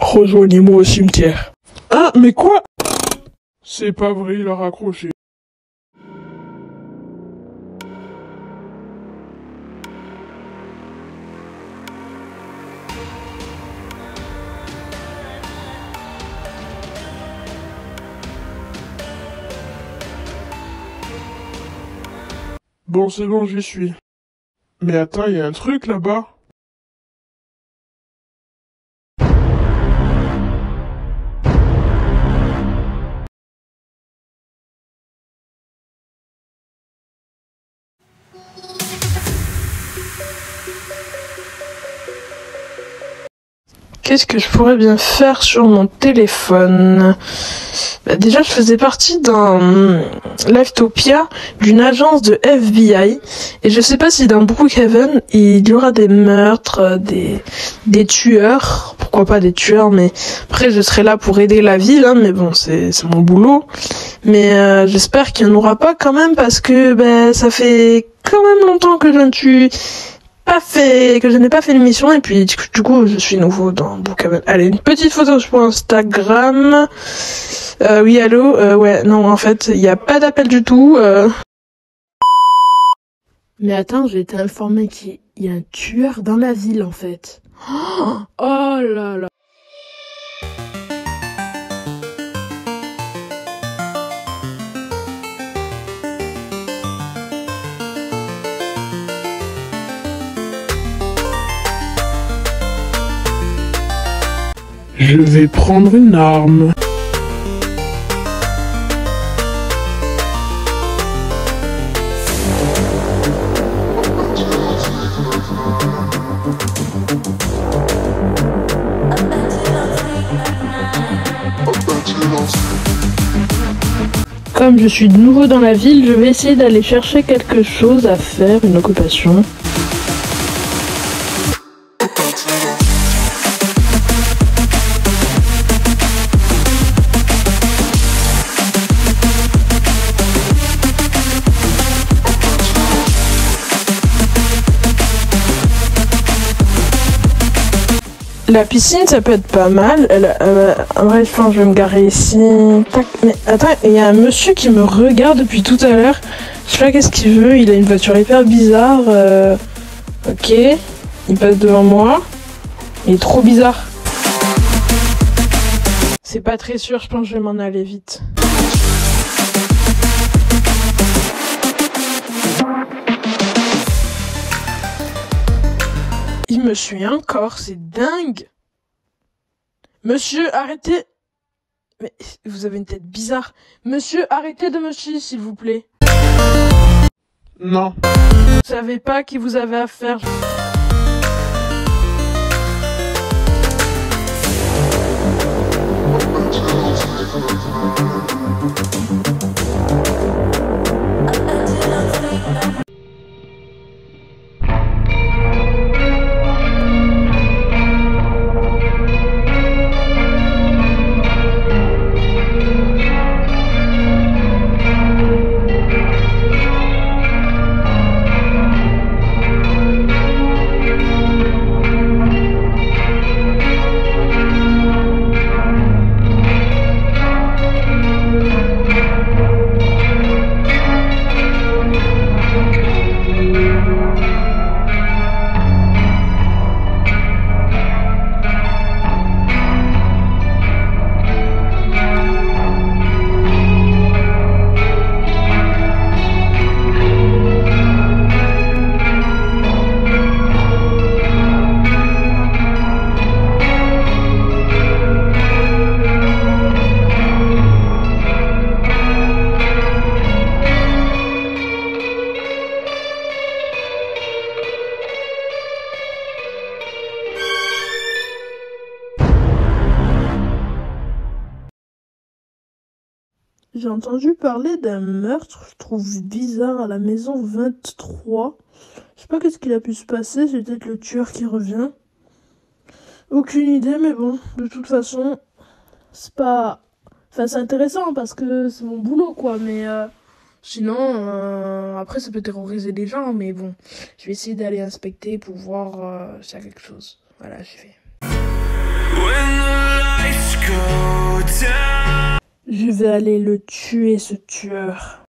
Rejoignez-moi au cimetière. Hein, mais quoi? C'est pas vrai, il a raccroché. Bon, c'est bon, j'y suis. Mais attends, il y a un truc là-bas. Qu'est-ce que je pourrais bien faire sur mon téléphone? Déjà, je faisais partie d'un Livetopia, d'une agence de FBI, et je sais pas si dans Brookhaven, il y aura des meurtres, des tueurs, pourquoi pas des tueurs, mais après je serai là pour aider la ville, hein, mais bon, c'est mon boulot. Mais j'espère qu'il n'y en aura pas quand même, parce que ça fait quand même longtemps que je n'ai pas fait l'émission, et puis du coup je suis nouveau dans Brookhaven. Allez, une petite photo sur Instagram. Oui, allô, ouais, non, en fait, il n'y a pas d'appel du tout. Mais attends, j'ai été informée qu'il y a un tueur dans la ville, en fait. Oh là là. Je vais prendre une arme. Comme je suis de nouveau dans la ville, je vais essayer d'aller chercher quelque chose à faire, une occupation. La piscine, ça peut être pas mal. Bref, je vais me garer ici. Tac. Mais attends, il y a un monsieur qui me regarde depuis tout à l'heure. Je sais pas qu'est-ce qu'il veut. Il a une voiture hyper bizarre. Ok. Il passe devant moi. Il est trop bizarre. C'est pas très sûr. Je pense que je vais m'en aller vite. Il me suit encore, c'est dingue. Monsieur, arrêtez. Mais vous avez une tête bizarre. Monsieur, arrêtez de me suivre, s'il vous plaît. Non. Vous savez pas qui vous avez affaire. J'ai entendu parler d'un meurtre, je trouve bizarre, à la maison 23. Je sais pas qu'est-ce qu'il a pu se passer, c'est peut-être le tueur qui revient. Aucune idée, mais bon, de toute façon, c'est pas... Enfin, c'est intéressant parce que c'est mon boulot, quoi, mais sinon, après, ça peut terroriser des gens, mais bon, je vais essayer d'aller inspecter pour voir s'il y a quelque chose. Voilà, j'ai fait. Je vais aller le tuer, ce tueur.